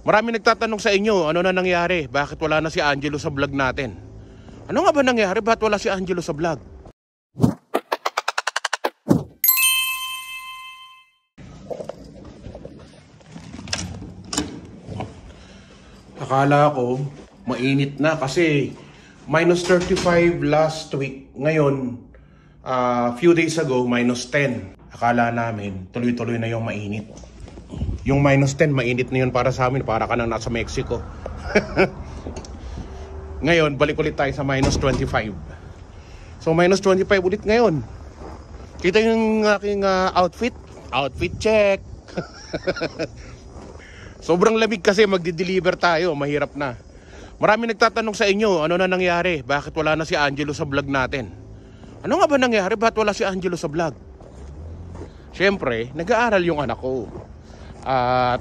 Marami nagtatanong sa inyo, ano na nangyari? Bakit wala na si Angelo sa vlog natin? Ano nga ba nangyari? Bakit wala si Angelo sa vlog? Akala ko mainit na kasi minus 35 last week. Ngayon, few days ago, minus 10. Akala namin tuloy-tuloy na yung mainit. Yung minus 10, mainit na yun para sa amin. Para ka nang nasa Mexico. Ngayon, balik ulit tayo sa minus 25. So, minus 25 ulit ngayon. Kita yung aking outfit. Outfit check. Sobrang lamig kasi magdi-deliver tayo. Mahirap na. Marami nagtatanong sa inyo, ano na nangyari? Bakit wala na si Angelo sa vlog natin? Ano nga ba nangyari? Bakit wala si Angelo sa vlog? Siyempre, nag-aaral yung anak ko. At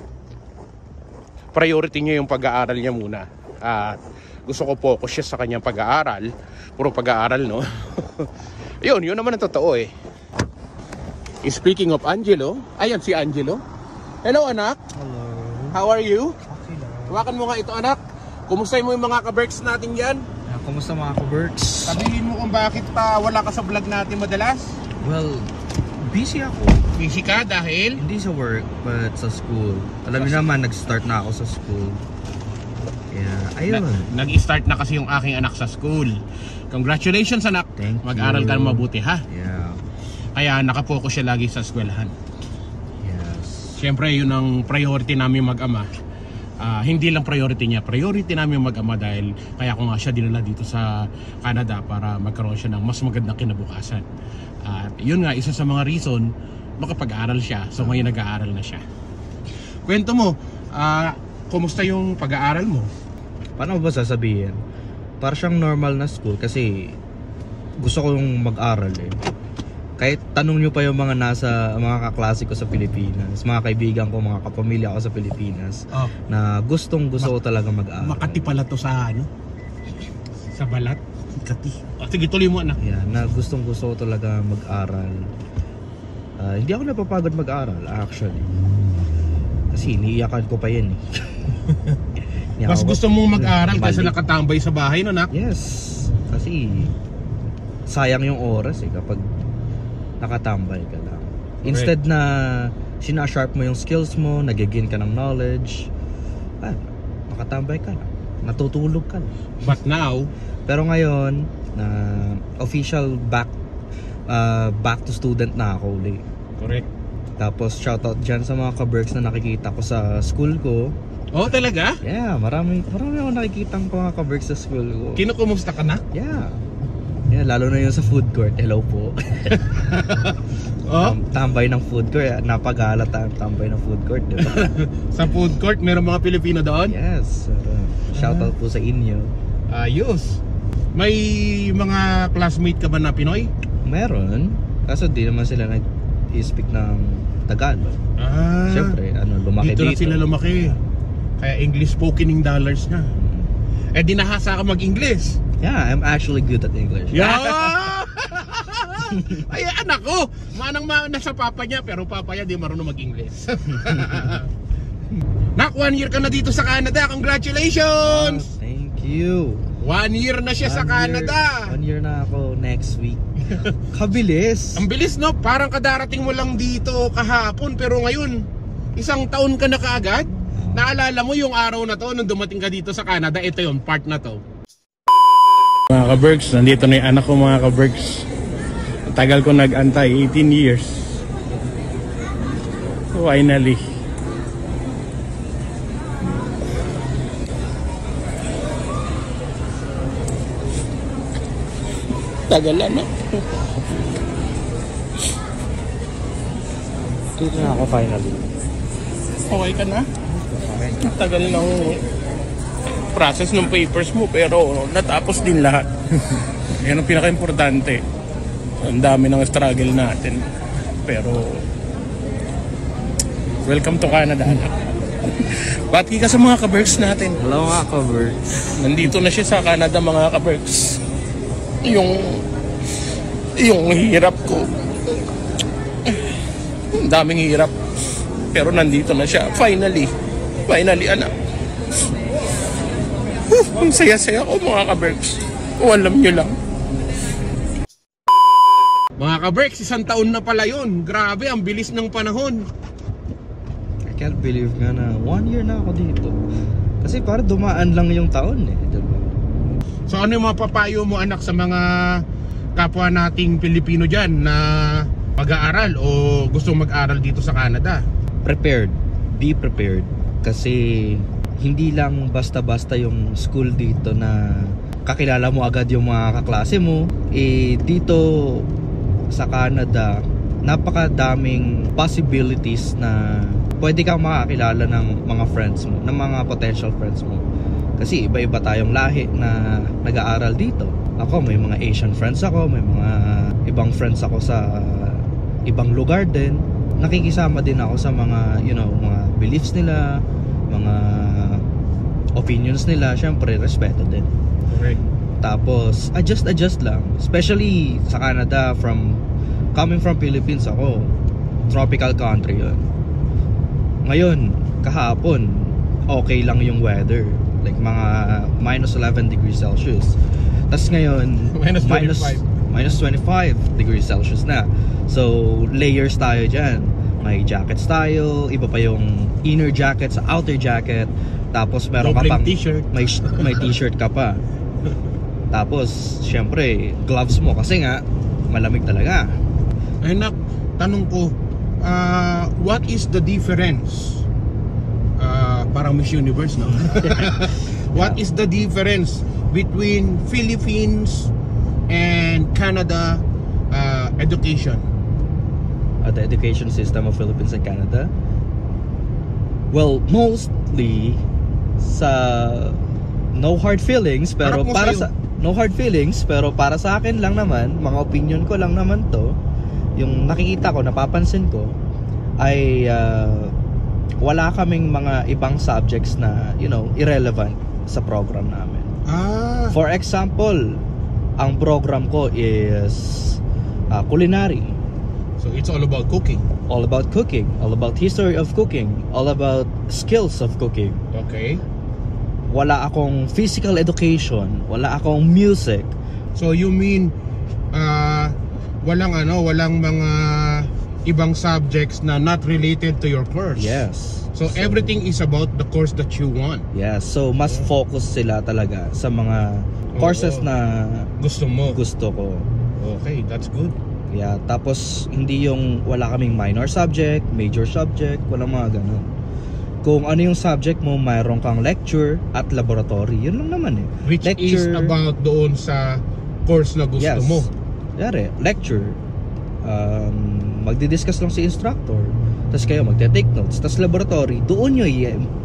priority niya yung pag-aaral niya muna. At gusto ko focus siya sa kanyang pag-aaral. Puro pag-aaral, no? Yun naman ang totoo eh. Speaking of Angelo, ayan si Angelo. Hello anak. Hello. How are you? Okay lang. Hawakan mo nga ito anak. Kumusta mo yung mga ka-berks natin yan? Kumusta mga ka-berks? Sabihin mo kung bakit wala ka sa vlog natin madalas? Well, busy ako. Busy ka dahil? Hindi sa work, but sa school. Alam niyo naman, nag-start na ako sa school. Kaya, ayun. Nag-start na kasi yung aking anak sa school. Congratulations anak. Thank you. Mag-aral ka na mabuti ha. Yeah. Kaya nakapokus siya lagi sa eskwelahan. Yes. Siyempre yun ang priority namin mag-ama. Hindi lang priority niya, priority namin mag-ama dahil kaya ko nga siya dinala dito sa Canada para magkaroon siya ng mas magandang kinabukasan. At yun nga, isa sa mga reason makapag-aaral siya. So ngayon nag-aaral na siya. Kwento mo, kumusta yung pag-aaral mo? Paano ba sasabihin? Para siyang normal na school kasi gusto ko yung mag-aral eh. Kahit tanong nyo pa yung mga mga kaklase ko sa Pilipinas, mga kaibigan ko, mga kapamilya ko sa Pilipinas, na gustong gusto ko talaga mag-aaral. Makati pala to sa ano? Sa balat? Makati. Sige, tuloy mo anak. Yeah, na gustong gusto ko talaga mag-aral. Hindi ako napapagod mag-aral actually. Kasi iniiyakan ko pa yan eh. Mas gusto mong mag-aral kaysa nakatambay sa bahay no, anak? Yes. Kasi sayang yung oras eh kapag nakatambay ka lang. Instead na sinasharp mo yung skills mo, nagigin ka ng knowledge, nakatambay ka lang. Natutulog ka lang. But now, pero ngayon, official back to student na ako ulit. Correct. Tapos shoutout dyan sa mga ka-berks na nakikita ko sa school ko. Oh, talaga? Yeah, marami akong nakikitang mga ka-berks sa school ko. Kinukumusta ka na? Yeah. Yeah, lalo na yung sa food court. Hello po. Tambay ng food court. Napagalat ang tambay ng food court, diba? Sa food court, meron mga Pilipino doon? Yes. Shoutout po sa inyo. Ayos. May mga classmate ka ba na Pinoy? Meron. Kaso di naman sila nag-speak ng Tagalog. Siyempre, lumaki dito. Dito na sila lumaki. Kaya English spoken dollars na. Eh di nahasa ka mag-English. Yeah, I'm actually good at English. Yeah! Ay, anak ko! Manang-mana sa papa niya, pero papa niya di marunong mag-English. Nak, 1 year ka na dito sa Canada. Congratulations! Thank you. 1 year na siya sa Canada. 1 year na ako next week. Kabilis. Ang bilis, no? Parang kadarating mo lang dito kahapon, pero ngayon, 1 taon ka na kaagad. Naalala mo yung araw na to nung dumating ka dito sa Canada? Ito yung part na to. Mga ka-berks, nandito na yung anak ko mga ka-berks. Tagal ko nag-antay, 18 years. Finally. Tagal na, no? Dito na ako finally. Okay ka na? Tagal na process ng papers mo pero natapos din lahat. Yan ang pinaka-importante. Ang dami ng struggle natin. Pero welcome to Canada. Bati ka sa mga ka-berks natin. Hello mga ka-berks. Nandito na siya sa Canada mga ka-berks. Yung hirap ko. Ang daming hirap. Pero nandito na siya. Finally anak. Ang saya-saya ko mga ka-Berks. Kung alam nyo lang. Mga ka-Berks, 1 taon na pala yun. Grabe, ang bilis ng panahon. I can't believe nga na 1 year na ako dito. Kasi parang dumaan lang yung taon eh, diba? So ano yung mga papayo mo anak sa mga kapwa nating Pilipino dyan na mag-aaral o gustong mag-aral dito sa Canada? Prepared. Be prepared. Kasi hindi lang basta-basta yung school dito na kakilala mo agad yung mga kaklase mo. Dito sa Canada, napakadaming possibilities na pwede kang makakilala ng mga friends mo, ng mga potential friends mo. Kasi iba-iba tayong lahi na nag-aaral dito. Ako, may mga Asian friends ako, may mga ibang friends ako sa ibang lugar din. Nakikisama din ako sa mga, mga beliefs nila, mga opinions nila. Syempre, respeto din. Correct. Tapos, adjust lang. Especially sa Canada, coming from Philippines ako, tropical country yun. Ngayon, kahapon, okay lang yung weather. Like mga minus 11 degrees Celsius. Tapos ngayon, minus 25 degrees Celsius na. So, layers tayo dyan. May jackets tayo, iba pa yung inner jacket sa outer jacket. Tapos meron ka pang t-shirt. May t-shirt ka pa. Tapos, syempre, gloves mo kasi nga, malamig talaga. Ay nak, tanong ko, what is the difference? Parang Miss Universe, no? What is the difference between Philippines and Canada education? The education system of Philippines and Canada? Well, mostly sa no hard feelings, pero no hard feelings, pero para sa akin lang naman, mga opinion ko lang naman to, yung nakikita ko, napapansin ko, ay wala kaming mga ibang subjects na, irrelevant sa program namin. For example, ang program ko is culinary. So it's all about cooking. All about cooking, all about history of cooking, all about skills of cooking. Okay. Wala akong physical education, wala akong music. So you mean walang mga ibang subjects na not related to your course? Yes. So everything is about the course that you want. Yes. So mas focus sila talaga sa mga courses na gusto ko. Okay, that's good. Yeah, tapos hindi yung wala kaming minor subject, major subject, walang mga ganun. Kung ano yung subject mo, mayroon kang lecture at laboratory. Yun lang naman eh. Which is about doon sa course na gusto mo. Yari, lecture. Magdi-discuss lang si instructor. Tapos kayo magte-take notes. Tapos laboratory, doon nyo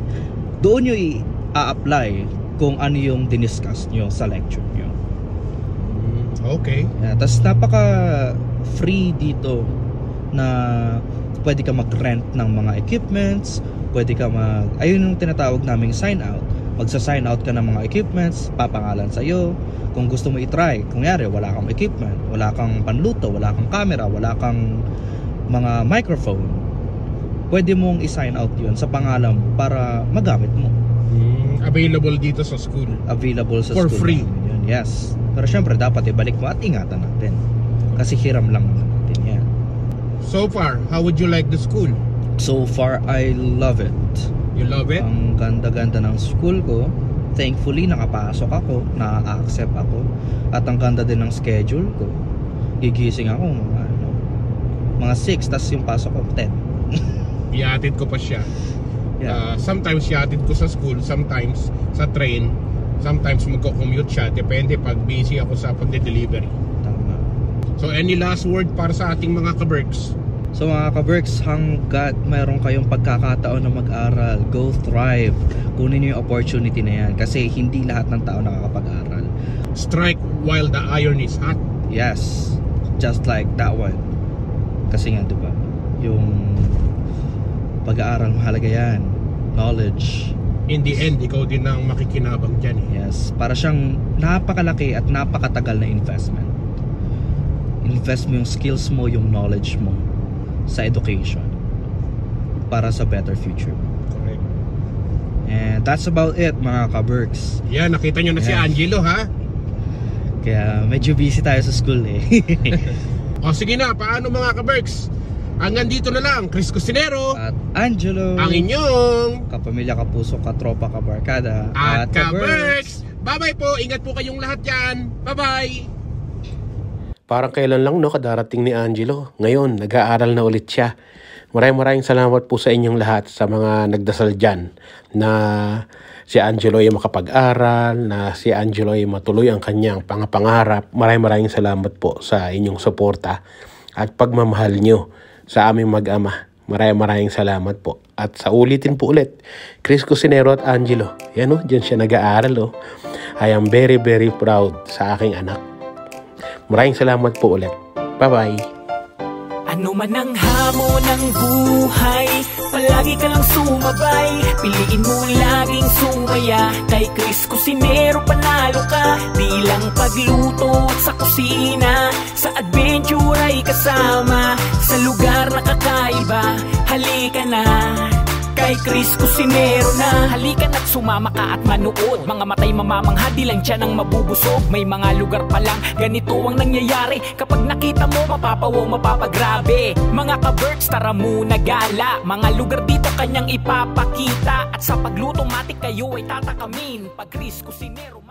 i-apply kung ano yung diniscuss nyo sa lecture nyo. Okay. Yeah, tapos napaka-free dito na pwede ka mag-rent ng mga equipments, pwede ka ayun yung tinatawag naming sign out. Magsa-sign out ka ng mga equipments, papangalan sa'yo. Kung gusto mo i-try, kunyari wala kang equipment, wala kang panluto, wala kang camera, wala kang mga microphone, pwede mong i-sign out yun sa pangalan para magamit mo. Available dito sa school. Available sa for school. For free. Yun, yes. Pero syempre dapat ibalik mo at ingatan natin. Kasi hiram lang natin yan. So far, how would you like the school? So far, I love it. You love it? Ang ganda-ganda ng school ko. Thankfully, nakapasok ako, na-accept ako. At ang ganda din ng schedule ko. Gigising ako mga 6, tas yung pasok ko 10. Iatid ko pa siya. Yeah. Sometimes iatid ko sa school, sometimes sa train, sometimes magko-commute siya. Depende pag busy ako sa pagde-delivery. Tama. So any last word para sa ating mga ka-Berks? So mga ka-Berks, hanggat mayroon kayong pagkakataon na mag-aral, go thrive. Kunin nyo yung opportunity na yan kasi hindi lahat ng tao nakakapag-aral. Strike while the iron is hot. Yes, just like that one. Kasi nga diba, yung pag-aaral mahalaga yan. Knowledge. In the end, ikaw din ang makikinabang dyan eh. Yes, para siyang napakalaki at napakatagal na investment. Invest mo yung skills mo, yung knowledge mo sa education para sa better future. Correct. And that's about it mga ka-Berks. Yan, nakita nyo na si Yes. Angelo, ha? Kaya medyo busy tayo sa school eh. O sige na, paano mga ka-Berks? Hanggang dito na lang, Chris Cusinero At Angelo, ang inyong kapamilya, kapuso, katropa, kabarkada at ka-Berks. Bye-bye po, ingat po kayong lahat dyan. Bye-bye. Parang kailan lang no kadarating ni Angelo. Ngayon, nag-aaral na ulit siya. Maraming salamat po sa inyong lahat, sa mga nagdasal dyan na si Angelo ay makapag-aral, na si Angelo ay matuloy ang kanyang pangarap. Maraming salamat po sa inyong suporta at pagmamahal nyo sa aming mag-ama. Maraming salamat po. At sa ulitin po ulit, Chris Cusinero at Angelo. Yan o, dyan siya nag-aaral o. I am very proud sa aking anak. Maraming salamat po ulit. Bye-bye. Ano man ang hamon ng buhay, palagi ka lang sumabay. Piliin mo laging sumaya. Kay Chris Cusinero panalo ka. Di lang pagluto at sa kusina, sa adventure ay kasama. Sa lugar na kakaiba, halika na. Kay Chris Cusinero na. Halika na't sumama ka at manood. Mga matay mamamangha, di lang tiyan ang mabubusog. May mga lugar pa lang, ganito ang nangyayari. Kapag nakita mo, mapapawaw, mapapagrabe. Mga ka-Berks, tara muna gala. Mga lugar dito kanyang ipapakita. At sa pagluto, matik kayo ay tatakamin. Pag Chris Cusinero